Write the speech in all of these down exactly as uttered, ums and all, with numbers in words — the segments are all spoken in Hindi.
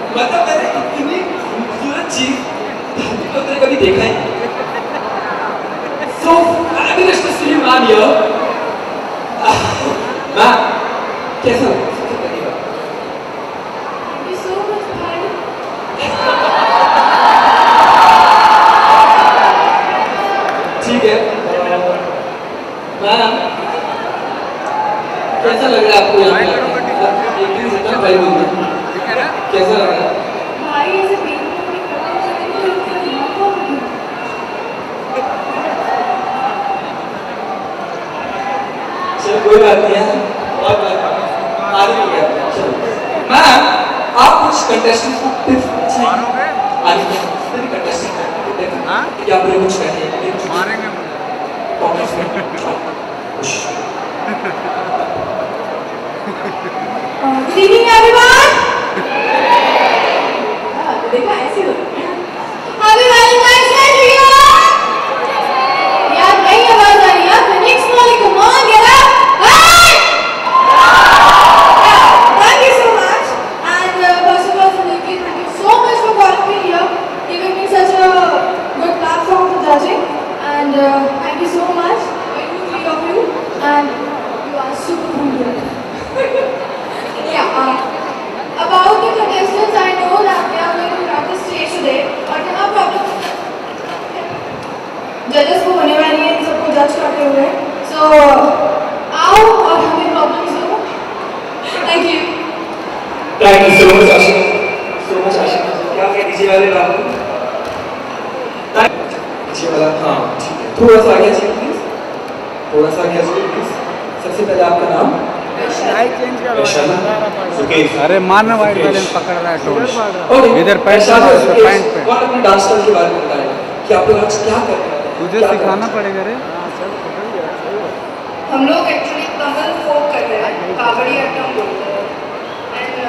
मतलब मैंने इतनी खूबसूरत चीज धरती पर कभी देखा ही नहीं। So fabulous to see you, man here. Man, कैसा लगा? Thank you so much, man. ठीक है। मैम, कैसा लग रहा है आपको यहाँ पे? एक दिन से इतना भाई बोल रहे हैं। कैसा लग रहा है? भाई ऐसे बीच में भी खड़ा हो जाते हैं तो इतना दिमाग को चलो कोई बात नहीं है। और बात आगे हो गया। चलो। मैम, आप कुछ कंटेस्टेंट को टिप्स पूछें। आगे मेरे कंटेस्टेंट को देखना कि आप लोग कुछ कहें। मारेंगे कमेंट्स में। Good evening, everyone. हाँ, तो देखा ऐसे होता है। Happy Valentine's Day to you all. यार नहीं आवाज आ रही है। The next one, come on, get up. Hey! Yeah, thank you so much. And uh, first of all, Suniti, thank you so much for calling me here, giving me such a good platform for judging. And uh, thank you so much, three of you. And you are super cool. Yeah, uh, about the contestants, I know that they are going to grab the stage today, but there are problems. Judges को होने वाली है इन सबको जज करते हुए, so आओ और हमें problems दो. Thank you. Thank you so much, Ashique. So much, आशिक. क्या क्या डीजे वाले बाबू? डीजे वाला हाँ ठीक है. थोड़ा सा आगे चलिए प्लीज. थोड़ा सा आगे चलिए प्लीज. सबसे पहले आपका नाम? अरे मारना वाइट बैलेंस पकड़ रहा है टोन इधर पैंट पैंट पे और अपने डांस स्टाइल के बारे में बताएं कि आप लोग आज क्या कर रहे हैं? तुझे सिखाना पड़ेगा रे। हम लोग एक्चुअली कमल फोक कर रहे हैं, कावड़ी आइटम बोलते हैं, and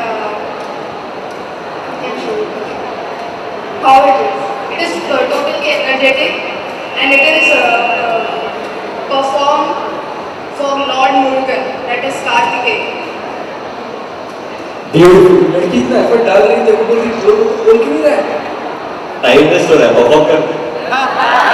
how it is. It is totally energetic and it is uh, performed for Lord Murugan, that is Karthikeya. Beautiful. लड़की इतना एफर्ट डाल रही है देखो बोल रही है बोल क्यों नहीं रहा है? टाइम वेस्ट हो रहा है परफॉर्म कर।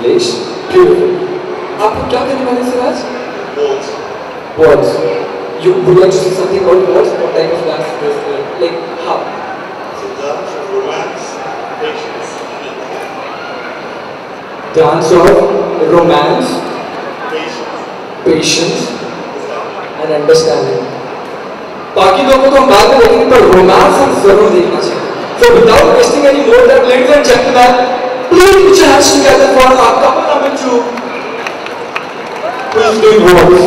English. Beautiful. आपको क्या करने वाले सर आज? Words. Words. You would like to say something about words? What type of dance is this? Like how? It's a dance of romance, patience, Dance of romance, patience, patience, and understanding. बाकी लोगों को हम बाद में देखेंगे पर रोमांस हम जरूर देखना चाहिए. So without wasting any more time, ladies and gentlemen, please put your hands together for our couple number two. Who is doing words?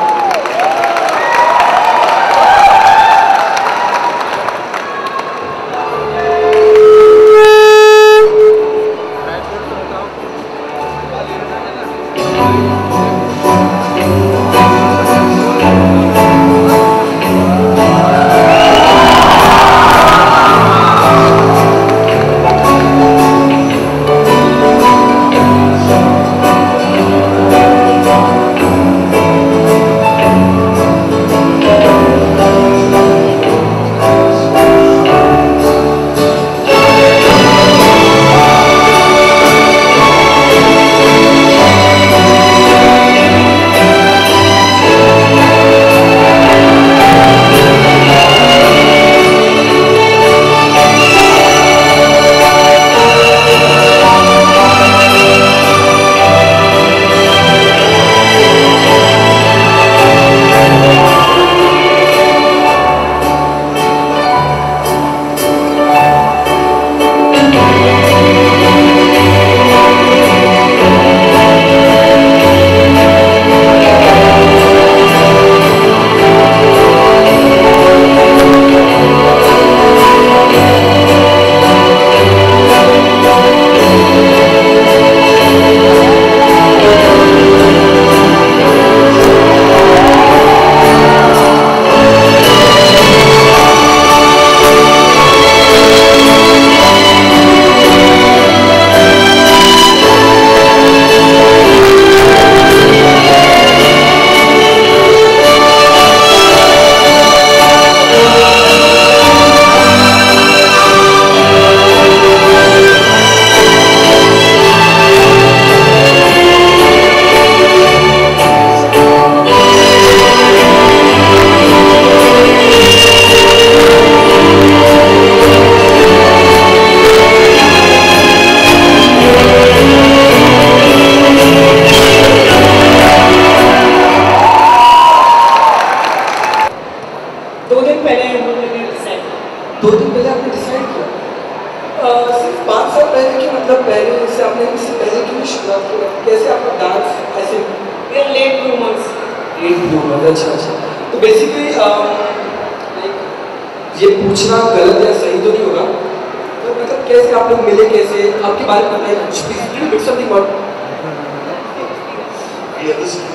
दो दिन पहले हम लोगों ने डिसाइड किया दो दिन पहले आपने डिसाइड किया? अ, सिर्फ पाँच साल पहले कि मतलब पहले से आपने इससे पहले क्यों शुरुआत किया? कैसे आपका डांस ऐसे we are late bloomers late bloomer? अच्छा अच्छा. तो बेसिकली लाइक ये पूछना गलत या सही तो नहीं होगा, तो मतलब कैसे आप लोग मिले, कैसे आपके बारे में बताइए कुछ please, little bit something about. we are this.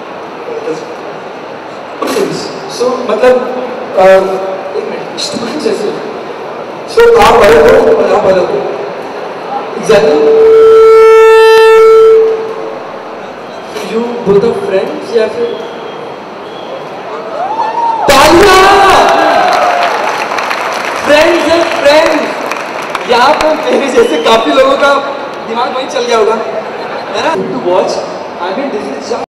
So मतलब अ, एक मिनट स्टूडेंट जैसे. सो आप अलग हो और आप अलग हो. Exactly. You both are friends या फिर फ्रेंड्स एंड फ्रेंड्स. यहाँ पर मेरे जैसे काफी लोगों का दिमाग वहीं चल गया होगा, है ना? To watch. I mean this is